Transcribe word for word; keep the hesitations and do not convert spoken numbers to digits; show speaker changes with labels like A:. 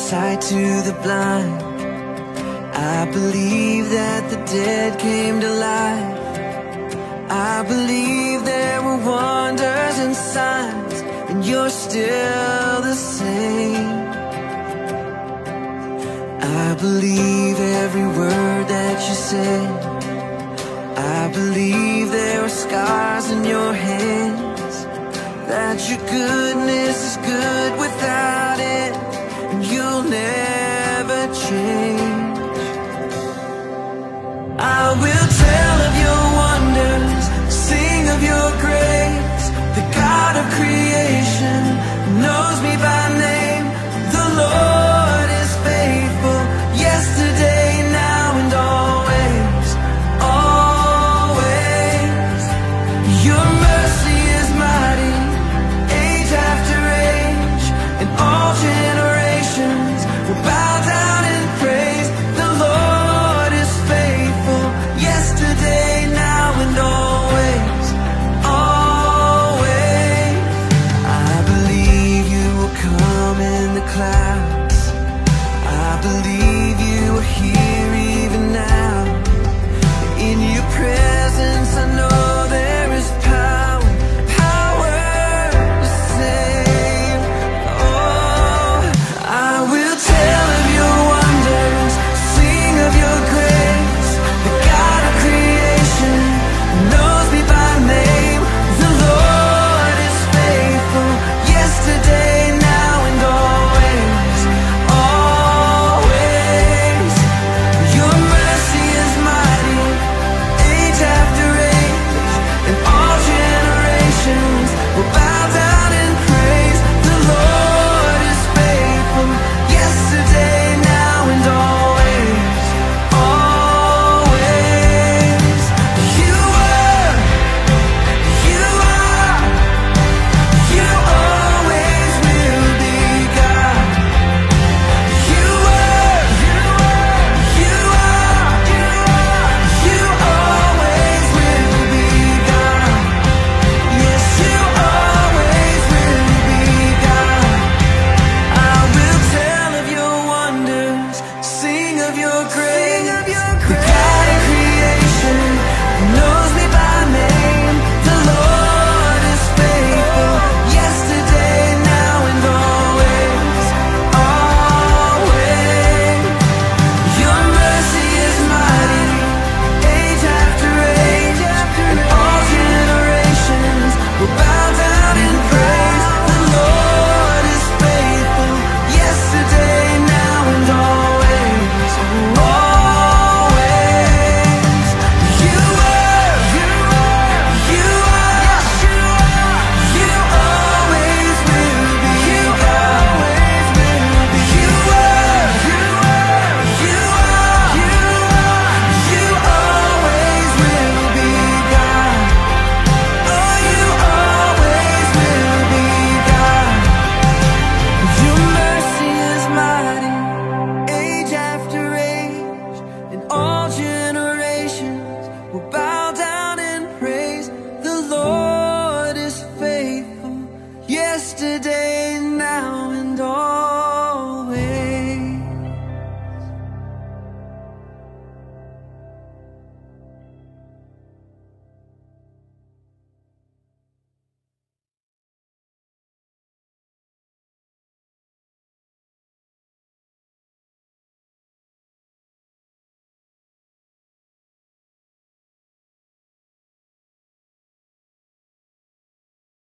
A: sight to the blind. I believe that the dead came to life. I believe there were wonders and signs, and you're still the same. I believe every word that you said. I believe there were scars in your hands, that your goodness is good without it, and you'll never change. I will tell of your wonders, sing of your